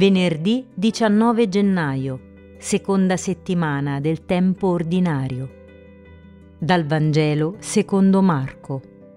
Venerdì 19 gennaio, seconda settimana del tempo ordinario. Dal Vangelo secondo Marco.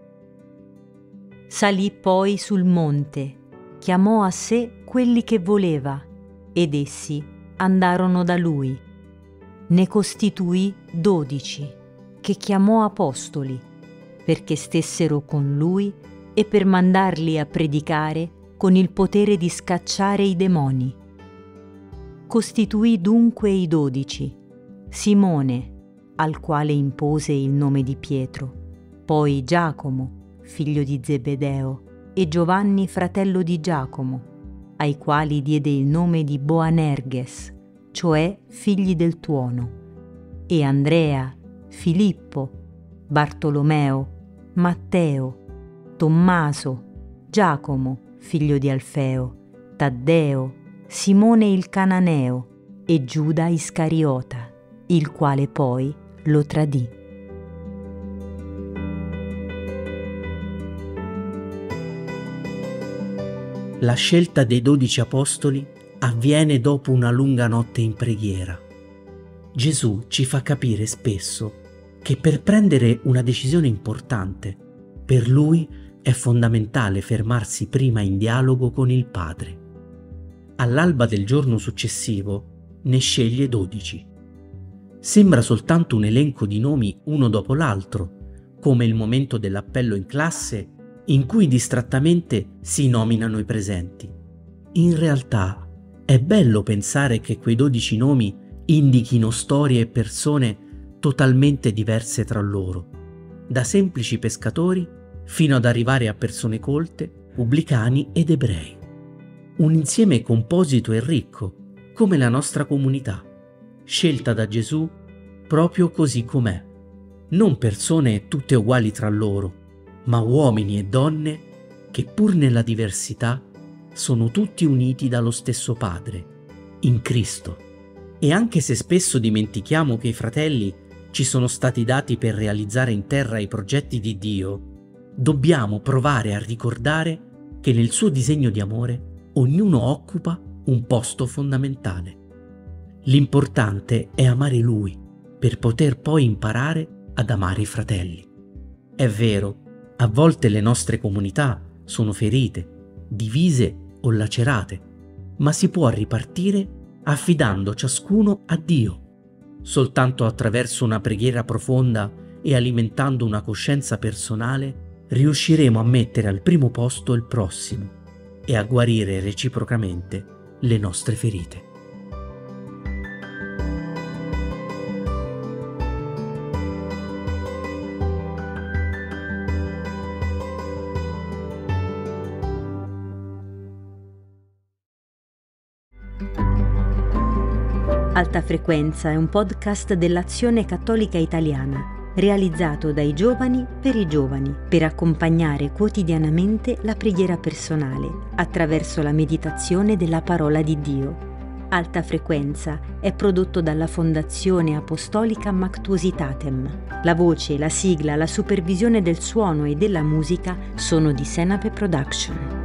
Salì poi sul monte, chiamò a sé quelli che voleva, ed essi andarono da lui. Ne costituì 12, che chiamò apostoli, perché stessero con lui e per mandarli a predicare con il potere di scacciare i demoni. Costituì dunque i 12, Simone, al quale impose il nome di Pietro, poi Giacomo, figlio di Zebedeo, e Giovanni, fratello di Giacomo, ai quali diede il nome di Boanerges, cioè figli del tuono, e Andrea, Filippo, Bartolomeo, Matteo, Tommaso, Giacomo, figlio di Alfeo, Taddeo, Simone il Cananeo e Giuda Iscariota, il quale poi lo tradì. La scelta dei 12 apostoli avviene dopo una lunga notte in preghiera. Gesù ci fa capire spesso che per prendere una decisione importante, per lui è fondamentale fermarsi prima in dialogo con il Padre. All'alba del giorno successivo ne sceglie 12. Sembra soltanto un elenco di nomi uno dopo l'altro, come il momento dell'appello in classe in cui distrattamente si nominano i presenti. In realtà è bello pensare che quei 12 nomi indichino storie e persone totalmente diverse tra loro, da semplici pescatori fino ad arrivare a persone colte, pubblicani ed ebrei. Un insieme composito e ricco, come la nostra comunità, scelta da Gesù proprio così com'è. Non persone tutte uguali tra loro, ma uomini e donne che pur nella diversità sono tutti uniti dallo stesso Padre, in Cristo. E anche se spesso dimentichiamo che i fratelli ci sono stati dati per realizzare in terra i progetti di Dio, dobbiamo provare a ricordare che nel suo disegno di amore ognuno occupa un posto fondamentale. L'importante è amare Lui per poter poi imparare ad amare i fratelli. È vero, a volte le nostre comunità sono ferite, divise o lacerate, ma si può ripartire affidando ciascuno a Dio. Soltanto attraverso una preghiera profonda e alimentando una coscienza personale riusciremo a mettere al primo posto il prossimo e a guarire reciprocamente le nostre ferite. Alta Frequenza è un podcast dell'Azione Cattolica Italiana, realizzato dai giovani, per accompagnare quotidianamente la preghiera personale attraverso la meditazione della parola di Dio. Alta Frequenza è prodotto dalla Fondazione Apostolica Mactuositatem. La voce, la sigla, la supervisione del suono e della musica sono di Senape Production.